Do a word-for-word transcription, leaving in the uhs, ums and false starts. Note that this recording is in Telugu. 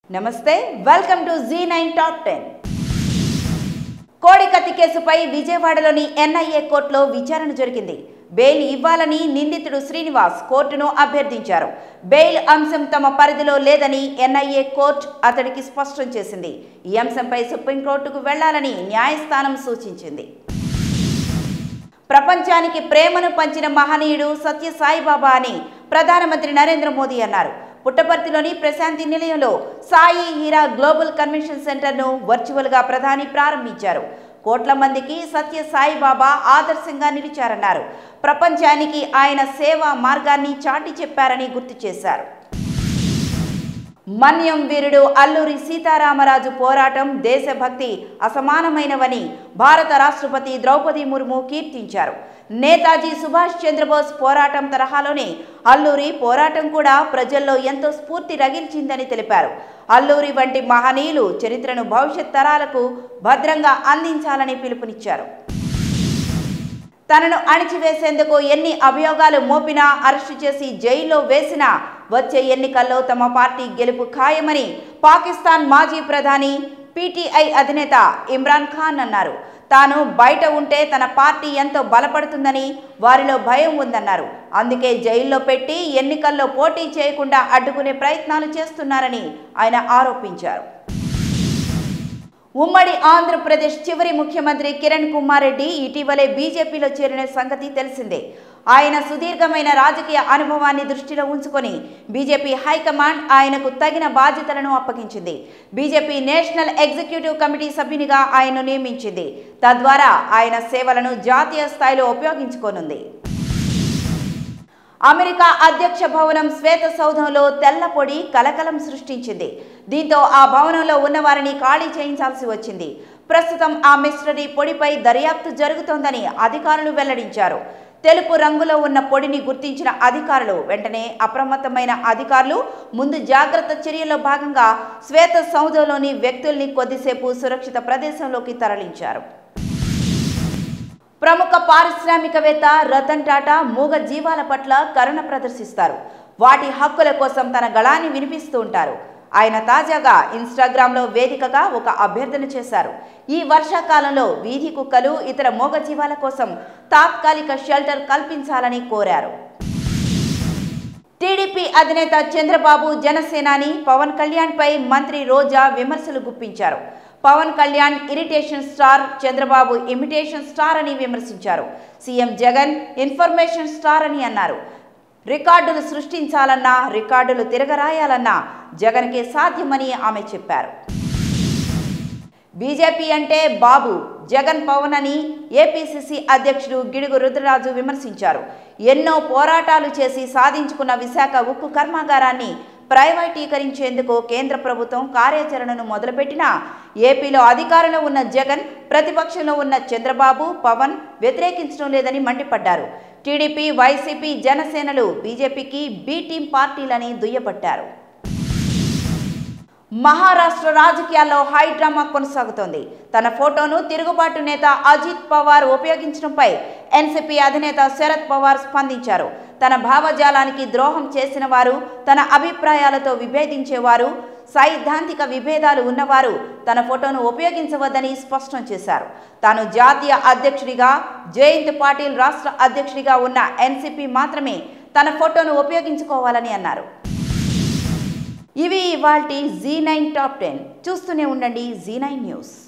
నమస్తే welcome to G nine top ten. కోడికత్తి కేసుపై విజయవాడలోని ఎన్ఐఏ కోర్టులో విచారణ జరిగింది. బెయిల్ ఇవ్వాలని నిందితుడు శ్రీనివాస్ కోర్టును అభ్యర్థించారు. బెయిల్ అంశం తమ పరిధిలో లేదని ఎన్ఐఏ కోర్టు అతడికి స్పష్టం చేసింది. ఈ అంశంపై సుప్రీంకోర్టుకు వెళ్లాలని న్యాయస్థానం సూచించింది. ప్రపంచానికి ప్రేమను పంచిన మహనీయుడు సత్య సాయిబాబా అని ప్రధానమంత్రి నరేంద్ర మోదీ అన్నారు. పుట్టపర్తిలోని ప్రశాంతి నిలయంలో సాయి హీరా గ్లోబల్ కన్వెన్షన్ సెంటర్ను వర్చువల్గా ప్రధాని ప్రారంభించారు. కోట్ల మందికి సత్య సాయిబాబా ఆదర్శంగా నిలిచారన్నారు. ప్రపంచానికి ఆయన సేవా మార్గాన్ని చాటి చెప్పారని గుర్తు చేశారు. మన్యం వీరుడు అల్లూరి సీతారామరాజు పోరాటం దేశభక్తి అసమానమైనవని భారత రాష్ట్రపతి ద్రౌపది ముర్ము కీర్తించారు. నేతాజీ సుభాష్ చంద్రబోస్ పోరాటం తరహాలోనే అల్లూరి పోరాటం కూడా ప్రజల్లో ఎంతో స్ఫూర్తి రగిల్చిందని తెలిపారు. అల్లూరి వంటి మహనీయులు చరిత్రను భవిష్యత్ తరాలకు భద్రంగా అందించాలని పిలుపునిచ్చారు. తనను అణిచివేసేందుకు ఎన్ని అభియోగాలు మోపినా అరెస్టు చేసి జైల్లో వేసినా వచ్చే ఎన్నికల్లో తమ పార్టీ గెలుపు ఖాయమని పాకిస్తాన్ మాజీ ప్రధాని పీటీఐ అధినేత ఇమ్రాన్ ఖాన్ అన్నారు. తాను బయట ఉంటే తన పార్టీ ఎంతో బలపడుతుందని, వారిలో భయం ఉందన్నారు. అందుకే జైల్లో పెట్టి ఎన్నికల్లో పోటీ చేయకుండా అడ్డుకునే ప్రయత్నాలు చేస్తున్నారని ఆయన ఆరోపించారు. ఉమ్మడి ఆంధ్రప్రదేశ్ చివరి ముఖ్యమంత్రి కిరణ్ కుమార్ రెడ్డి ఇటీవలే బీజేపీలో చేరిన సంగతి తెలిసిందే. ఆయన సుదీర్ఘమైన రాజకీయ అనుభవాన్ని దృష్టిలో ఉంచుకొని బీజేపీ హైకమాండ్ ఆయనకు తగిన బాధ్యతలను అప్పగించింది. బీజేపీ నేషనల్ ఎగ్జిక్యూటివ్ కమిటీ సభ్యునిగా ఆయన్ను నియమించింది. తద్వారా ఆయన సేవలను జాతీయ స్థాయిలో ఉపయోగించుకోనుంది. అమెరికా అధ్యక్ష భవనం శ్వేత సౌధంలో తెల్ల పొడి కలకలం సృష్టించింది. దీంతో ఆ భవనంలో ఉన్న వారిని ఖాళీ చేయించాల్సి వచ్చింది. ప్రస్తుతం ఆ మిస్టరీ పొడిపై దర్యాప్తు జరుగుతోందని అధికారులు వెల్లడించారు. తెలుపు రంగులో ఉన్న పొడిని గుర్తించిన అధికారులు వెంటనే అప్రమత్తమైన అధికారులు ముందు జాగ్రత్త చర్యల్లో భాగంగా శ్వేత సౌధంలోని వ్యక్తుల్ని కొద్దిసేపు సురక్షిత ప్రదేశంలోకి తరలించారు. ప్రముఖ పారిశ్రామికవేత్త రతన్ టాటా మూగ జీవాల పట్ల కరుణ ప్రదర్శిస్తారు. వాటి హక్కుల కోసం తన గళాన్ని వినిపిస్తూ ఉంటారు. ఆయన తాజాగా ఇన్స్టాగ్రామ్లో వేదికగా ఒక అభ్యర్థన చేశారు. ఈ వర్షాకాలంలో వీధి కుక్కలు ఇతర మూగ జీవాల కోసం తాత్కాలిక షెల్టర్ కల్పించాలని కోరారు. టీడీపీ అధినేత చంద్రబాబు జనసేనాని పవన్ కళ్యాణ్ పై మంత్రి రోజా విమర్శలు గుప్పించారు. Pawan Kalyan irritation star, Chandrababu imitation star అని విమర్శించారు. సీఎం జగన్ ఇన్ఫర్మేషన్ స్టార్ అని అన్నారు. రికార్డులు సృష్టించాలన్నా రికార్డులు తిరగరాయాలన్నా జగన్కే సాధ్యమని ఆమె చెప్పారు. బీజేపీ అంటే బాబు, జగన్ పవన్ అని ఏపీసీసీ అధ్యక్షుడు గిడుగు రుద్రరాజు విమర్శించారు. ఎన్నో పోరాటాలు చేసి సాధించుకున్న విశాఖ ఉక్కు కర్మాగారాన్ని ప్రైవేటీకరించేందుకు కేంద్ర ప్రభుత్వం కార్యాచరణను మొదలుపెట్టినా ఏపీలో అధికారంలో ఉన్న జగన్, ప్రతిపక్షంలో ఉన్న చంద్రబాబు, పవన్ వ్యతిరేకించడం లేదని మండిపడ్డారు. టీడీపీ, వైసీపీ, జనసేనలు బీజేపీకి బి టీం పార్టీలని దుయ్యబట్టారు. మహారాష్ట్ర రాజకీయాల్లో హై డ్రామా కొనసాగుతోంది. తన ఫోటోను తిరుగుబాటు నేత అజిత్ పవార్ ఉపయోగించడంపై ఎన్సీపీ అధినేత శరద్ పవార్ స్పందించారు. తన భావజాలానికి ద్రోహం చేసిన వారు, తన అభిప్రాయాలతో విభేదించేవారు, సైద్ధాంతిక విభేదాలు ఉన్నవారు తన ఫోటోను ఉపయోగించవద్దని స్పష్టం చేశారు. తాను జాతీయ అధ్యక్షుడిగా, జయంత్ పాటిల్ రాష్ట్ర అధ్యక్షుడిగా ఉన్న ఎన్సీపీ మాత్రమే తన ఫోటోను ఉపయోగించుకోవాలని అన్నారు. ఇవి ఇవాల్టి జీ నైన్ టాప్ టెన్. చూస్తూనే ఉండండి జీ నైన్ న్యూస్.